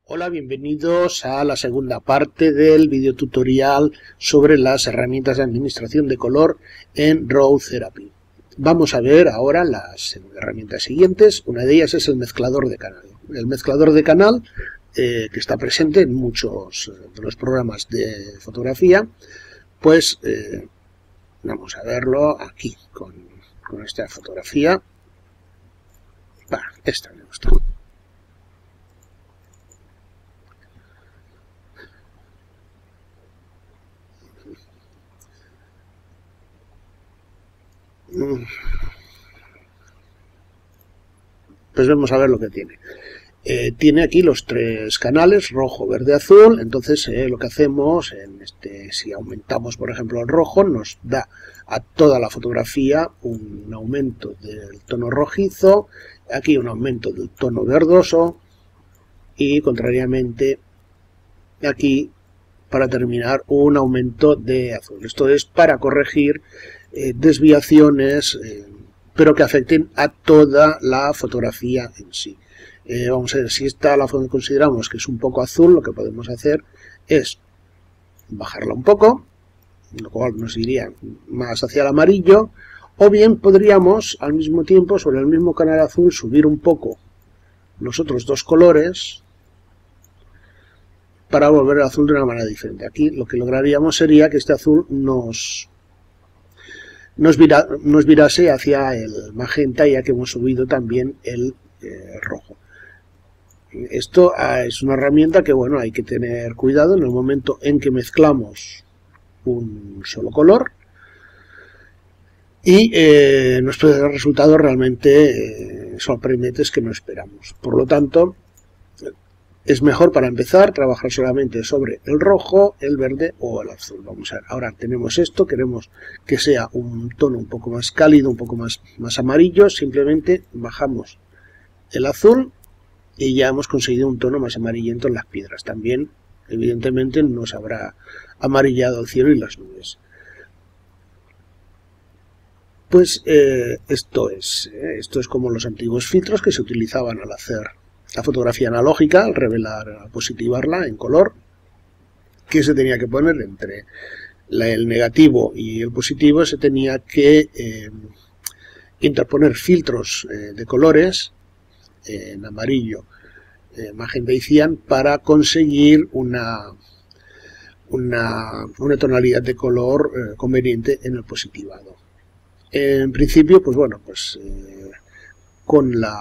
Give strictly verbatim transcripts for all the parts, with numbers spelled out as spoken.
Hola, bienvenidos a la segunda parte del video tutorial sobre las herramientas de administración de color en Raw Therapy. Vamos a ver ahora las herramientas siguientes. Una de ellas es el mezclador de canal. El mezclador de canal eh, que está presente en muchos de los programas de fotografía, pues eh, vamos a verlo aquí con, con esta fotografía. Bah, esta me gusta. Pues vamos a ver lo que tiene. Eh, tiene aquí los tres canales, rojo, verde, azul. Entonces eh, lo que hacemos, en este, si aumentamos por ejemplo el rojo, nos da a toda la fotografía un aumento del tono rojizo, aquí un aumento del tono verdoso y contrariamente aquí, para terminar, un aumento de azul. Esto es para corregir eh, desviaciones, eh, pero que afecten a toda la fotografía en sí. Eh, vamos a ver, si esta la consideramos que es un poco azul, lo que podemos hacer es bajarla un poco, lo cual nos iría más hacia el amarillo, o bien podríamos al mismo tiempo, sobre el mismo canal azul, subir un poco los otros dos colores para volver el azul de una manera diferente. Aquí lo que lograríamos sería que este azul nos, nos, vira, nos virase hacia el magenta, ya que hemos subido también el eh, rojo. Esto es una herramienta que, bueno, hay que tener cuidado en el momento en que mezclamos un solo color y eh, nos puede dar resultados realmente eh, sorprendentes que no esperamos. Por lo tanto, es mejor para empezar trabajar solamente sobre el rojo, el verde o el azul. Vamos a ver, ahora tenemos esto, queremos que sea un tono un poco más cálido, un poco más, más amarillo, simplemente bajamos el azul y ya hemos conseguido un tono más amarillento en las piedras. También, evidentemente, nos habrá amarillado el cielo y las nubes. Pues eh, esto es, eh, esto es como los antiguos filtros que se utilizaban al hacer la fotografía analógica, al revelar, al positivarla en color, que se tenía que poner entre la, el negativo y el positivo, se tenía que eh, interponer filtros eh, de colores eh, en amarillo, eh, magenta y cian para conseguir una, una, una tonalidad de color eh, conveniente en el positivado. En principio, pues bueno, pues eh, con la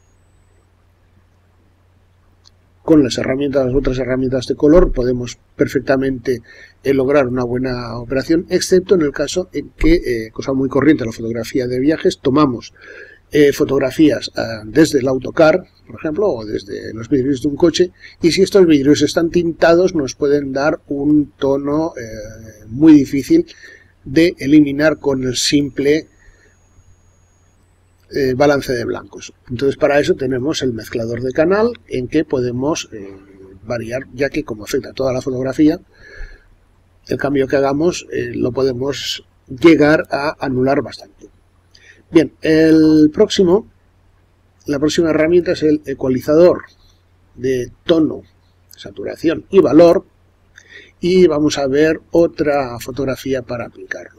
Con las herramientas, las otras herramientas de color, podemos perfectamente eh, lograr una buena operación, excepto en el caso en que, eh, cosa muy corriente en la fotografía de viajes, tomamos eh, fotografías eh, desde el autocar, por ejemplo, o desde los vidrios de un coche, y si estos vidrios están tintados nos pueden dar un tono eh, muy difícil de eliminar con el simple Eh, balance de blancos. Entonces, para eso tenemos el mezclador de canal, en que podemos eh, variar, ya que como afecta a toda la fotografía, el cambio que hagamos eh, lo podemos llegar a anular bastante. Bien, el próximo, la próxima herramienta es el ecualizador de tono, saturación y valor, y vamos a ver otra fotografía para aplicarlo.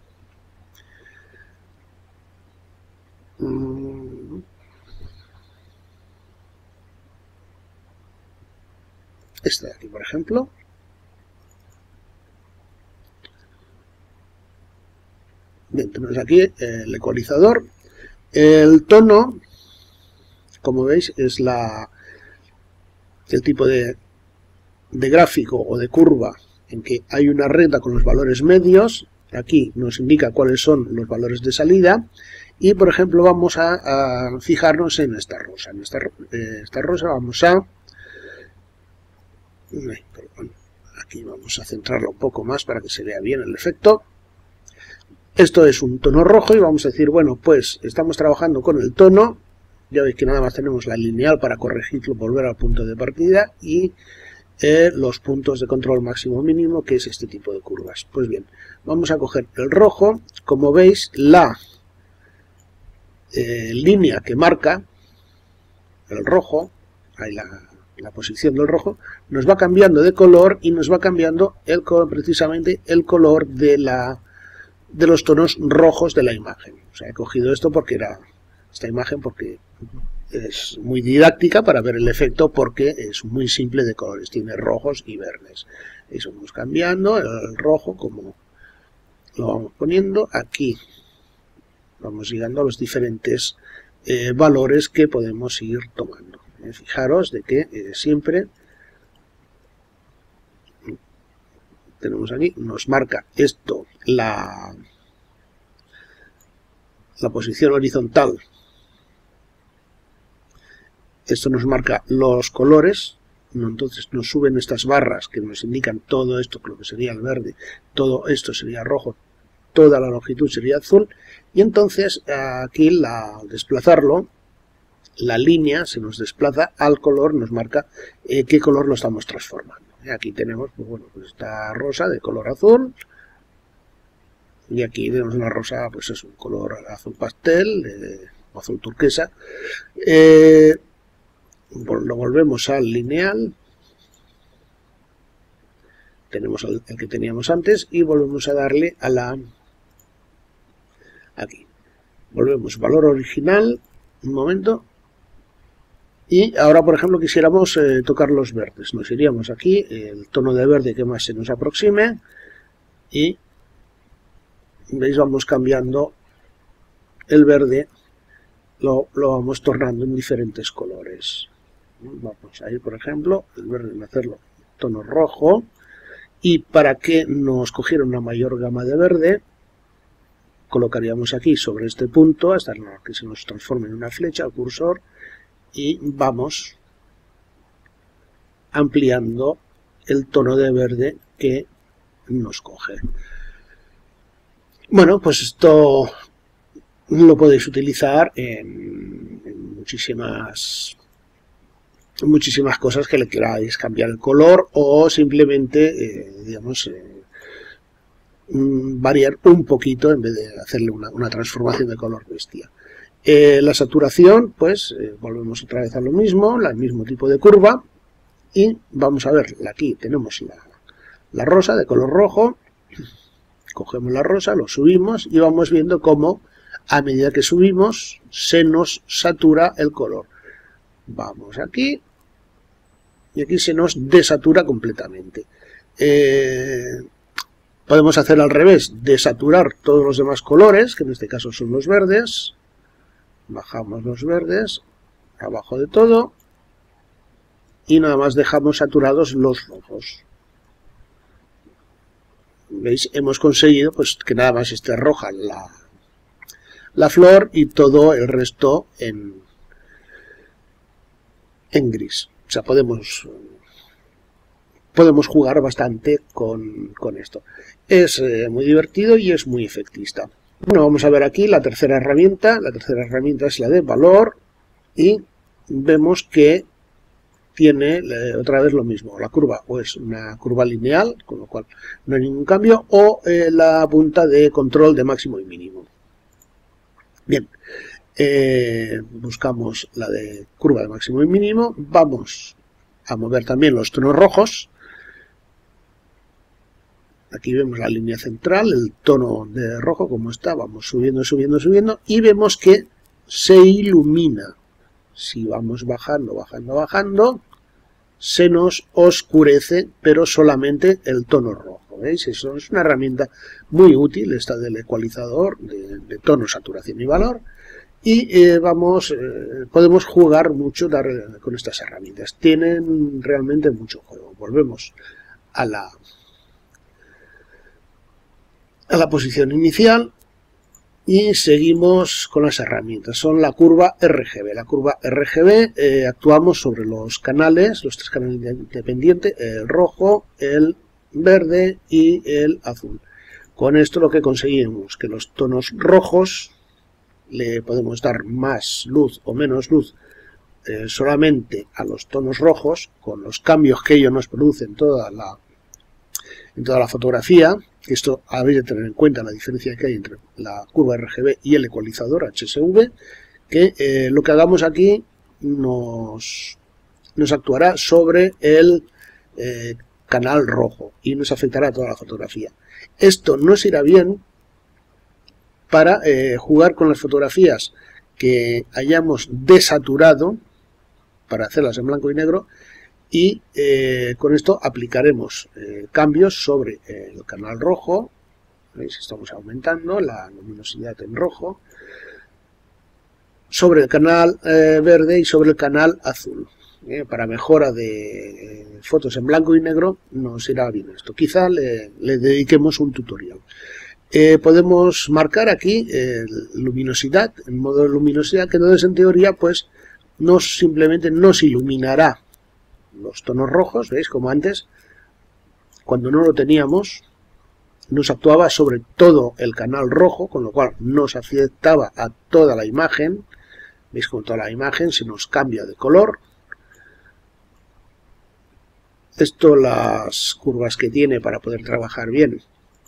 Este de aquí, por ejemplo. Bien, tenemos aquí el ecualizador. El tono, como veis, es la, el tipo de, de gráfico o de curva en que hay una recta con los valores medios. Aquí nos indica cuáles son los valores de salida. Y, por ejemplo, vamos a, a fijarnos en esta rosa. En esta, eh, esta rosa vamos a... Perdón, aquí vamos a centrarlo un poco más para que se vea bien el efecto. Esto es un tono rojo y vamos a decir, bueno, pues estamos trabajando con el tono. Ya veis que nada más tenemos la lineal para corregirlo, volver al punto de partida y eh, los puntos de control máximo mínimo, que es este tipo de curvas. Pues bien, vamos a coger el rojo. Como veis, la Eh, línea que marca el rojo, ahí la, la posición del rojo, nos va cambiando de color y nos va cambiando el color, precisamente el color de, la, de los tonos rojos de la imagen. O sea, he cogido esto porque era esta imagen porque es muy didáctica para ver el efecto, porque es muy simple de colores, tiene rojos y verdes. Eso vamos cambiando, el rojo como lo vamos poniendo aquí, vamos llegando a los diferentes eh, valores que podemos ir tomando. Eh, fijaros de que eh, siempre tenemos aquí, nos marca esto la, la posición horizontal. Esto nos marca los colores, entonces nos suben estas barras que nos indican todo esto, lo que sería el verde, todo esto sería rojo, toda la longitud sería azul, y entonces aquí la, al desplazarlo, la línea se nos desplaza al color, nos marca eh, qué color lo estamos transformando. Y aquí tenemos, pues bueno, pues esta rosa de color azul, y aquí tenemos una rosa, pues es un color azul pastel, eh, azul turquesa. Eh, lo volvemos al lineal, tenemos el, el que teníamos antes, y volvemos a darle a la, aquí, volvemos valor original, un momento, y ahora por ejemplo quisiéramos eh, tocar los verdes, nos iríamos aquí, el tono de verde que más se nos aproxime, y veis, vamos cambiando el verde, lo, lo vamos tornando en diferentes colores. Vamos a ir, por ejemplo, el verde en hacerlo tono rojo, y para que nos cogiera una mayor gama de verde, colocaríamos aquí sobre este punto hasta que se nos transforme en una flecha el cursor, y vamos ampliando el tono de verde que nos coge. Bueno, pues esto lo podéis utilizar en, en muchísimas muchísimas cosas que le queráis cambiar el color, o simplemente eh, digamos eh, variar un poquito en vez de hacerle una, una transformación de color bestia. Eh, la saturación, pues eh, volvemos otra vez a lo mismo, el mismo tipo de curva, y vamos a ver, aquí tenemos la, la rosa de color rojo, cogemos la rosa, lo subimos y vamos viendo cómo a medida que subimos se nos satura el color. Vamos aquí y aquí se nos desatura completamente. Eh, podemos hacer al revés, desaturar todos los demás colores, que en este caso son los verdes. Bajamos los verdes, abajo de todo, y nada más dejamos saturados los rojos. ¿Veis? Hemos conseguido pues que nada más esté roja la, la flor y todo el resto en, en gris. O sea, podemos, podemos jugar bastante con, con esto. Es eh, muy divertido y es muy efectista. Bueno, vamos a ver aquí la tercera herramienta. La tercera herramienta es la de valor, y vemos que tiene eh, otra vez lo mismo. La curva o es una curva lineal, con lo cual no hay ningún cambio, o eh, la punta de control de máximo y mínimo. Bien, eh, buscamos la de curva de máximo y mínimo. Vamos a mover también los tonos rojos. Aquí vemos la línea central, el tono de rojo como está, vamos subiendo, subiendo, subiendo, y vemos que se ilumina. Si vamos bajando, bajando, bajando, se nos oscurece, pero solamente el tono rojo. ¿Veis? Eso es una herramienta muy útil, esta del ecualizador de, de tono, saturación y valor. Y eh, vamos, eh, podemos jugar mucho dar, con estas herramientas. Tienen realmente mucho juego. Volvemos a la... a la posición inicial y seguimos con las herramientas. Son la curva R G B. La curva R G B eh, actuamos sobre los canales, los tres canales independientes, el rojo, el verde y el azul. Con esto lo que conseguimos que los tonos rojos le podemos dar más luz o menos luz eh, solamente a los tonos rojos, con los cambios que ellos nos producen toda la, en toda la fotografía. Esto habéis de tener en cuenta la diferencia que hay entre la curva R G B y el ecualizador H S V, que eh, lo que hagamos aquí nos, nos actuará sobre el eh, canal rojo y nos afectará toda la fotografía. Esto nos irá bien para eh, jugar con las fotografías que hayamos desaturado para hacerlas en blanco y negro, y eh, con esto aplicaremos eh, cambios sobre eh, el canal rojo. ¿Veis? Estamos aumentando la luminosidad en rojo, sobre el canal eh, verde y sobre el canal azul. Eh, para mejora de eh, fotos en blanco y negro nos irá bien esto. Quizá le, le dediquemos un tutorial. Eh, podemos marcar aquí eh, luminosidad, en modo de luminosidad, que entonces en teoría pues nos simplemente nos iluminará los tonos rojos. ¿Veis? Como antes, cuando no lo teníamos, nos actuaba sobre todo el canal rojo, con lo cual nos afectaba a toda la imagen. ¿Veis? Con toda la imagen se nos cambia de color. Esto, las curvas que tiene para poder trabajar bien,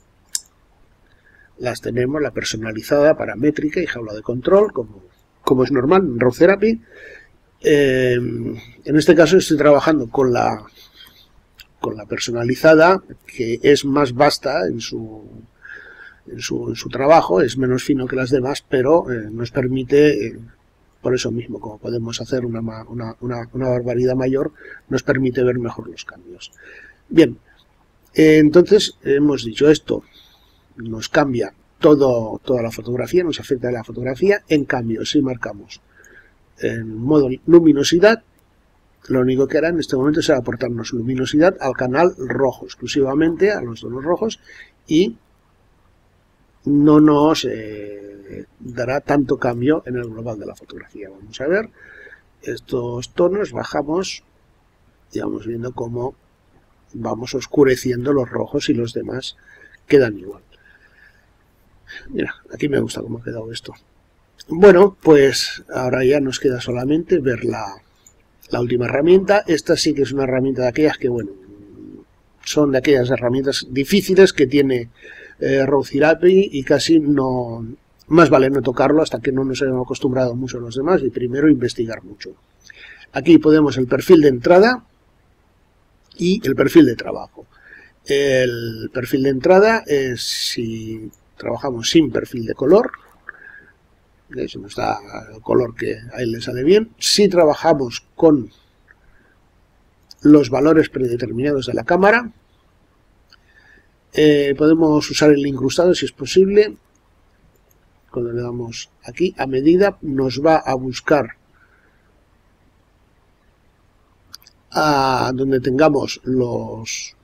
las tenemos, la personalizada, paramétrica y jaula de control, como, como es normal en Raw Therapy. Eh, en este caso estoy trabajando con la, con la personalizada, que es más vasta en su, en su, en su trabajo, es menos fino que las demás, pero eh, nos permite... Eh, Por eso mismo, como podemos hacer una, una, una, una barbaridad mayor, nos permite ver mejor los cambios. Bien, eh, entonces hemos dicho esto, nos cambia todo, toda la fotografía, nos afecta la fotografía. En cambio, si marcamos en modo luminosidad, lo único que hará en este momento será aportarnos luminosidad al canal rojo, exclusivamente a los tonos rojos, y no nos... Eh, dará tanto cambio en el global de la fotografía. Vamos a ver estos tonos, bajamos y vamos viendo cómo vamos oscureciendo los rojos y los demás quedan igual. Mira, aquí me gusta cómo ha quedado esto. Bueno, pues ahora ya nos queda solamente ver la, la última herramienta. Esta sí que es una herramienta de aquellas que, bueno, son de aquellas herramientas difíciles que tiene eh, Raw Therapy, y casi no... Más vale no tocarlo hasta que no nos hayamos acostumbrado mucho a los demás, y primero investigar mucho. Aquí podemos el perfil de entrada y el perfil de trabajo. El perfil de entrada es si trabajamos sin perfil de color, se nos da el color que a él le sale bien. Si trabajamos con los valores predeterminados de la cámara, eh, podemos usar el incrustado si es posible. Cuando le damos aquí a medida, nos va a buscar a donde tengamos los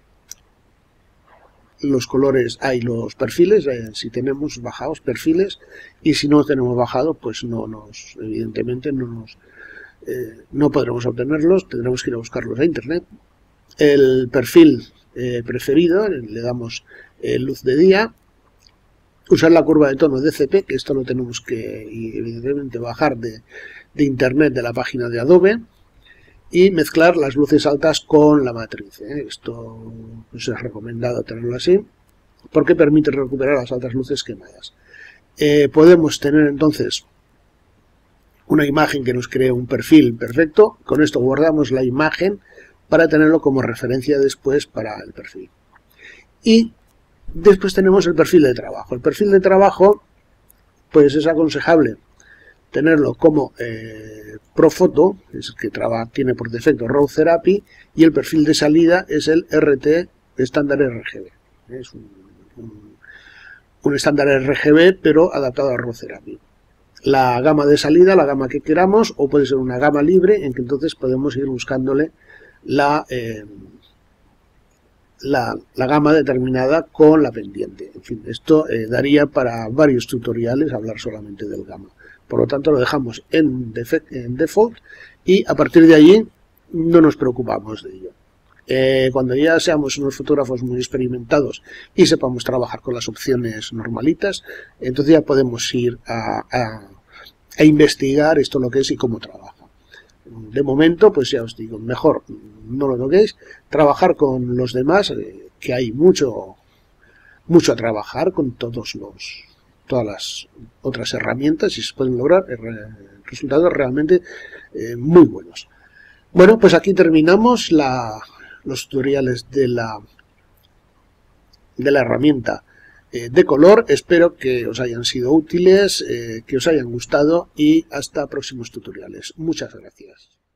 los colores, hay los perfiles, eh, si tenemos bajados perfiles, y si no tenemos bajado, pues no nos, evidentemente no nos eh, no podremos obtenerlos, tendremos que ir a buscarlos a internet. El perfil eh, preferido, le damos eh, luz de día. Usar la curva de tono D C P, que esto lo tenemos que evidentemente bajar de, de internet, de la página de Adobe, y mezclar las luces altas con la matriz. ¿eh? Esto pues, es recomendado tenerlo así, porque permite recuperar las altas luces quemadas. Eh, podemos tener entonces una imagen que nos cree un perfil perfecto. Con esto guardamos la imagen para tenerlo como referencia después para el perfil. Y después tenemos el perfil de trabajo. El perfil de trabajo, pues es aconsejable tenerlo como eh, Profoto, es el que traba, tiene por defecto Raw Therapy, y el perfil de salida es el R T estándar R G B. Es un, un, un estándar R G B, pero adaptado a Raw Therapy. La gama de salida, la gama que queramos, o puede ser una gama libre, en que entonces podemos ir buscándole la... Eh, La, la gama determinada con la pendiente. En fin, esto eh, daría para varios tutoriales hablar solamente del gamma. Por lo tanto, lo dejamos en, en default, y a partir de allí no nos preocupamos de ello. Eh, cuando ya seamos unos fotógrafos muy experimentados y sepamos trabajar con las opciones normalitas, entonces ya podemos ir a, a, a investigar esto lo que es y cómo trabaja. De momento, pues ya os digo, mejor no lo toquéis, trabajar con los demás, eh, que hay mucho mucho a trabajar con todos los todas las otras herramientas, y se pueden lograr eh, resultados realmente eh, muy buenos. Bueno, pues aquí terminamos la, los tutoriales de la, de la herramienta eh, de color. Espero que os hayan sido útiles, eh, que os hayan gustado y hasta próximos tutoriales. Muchas gracias.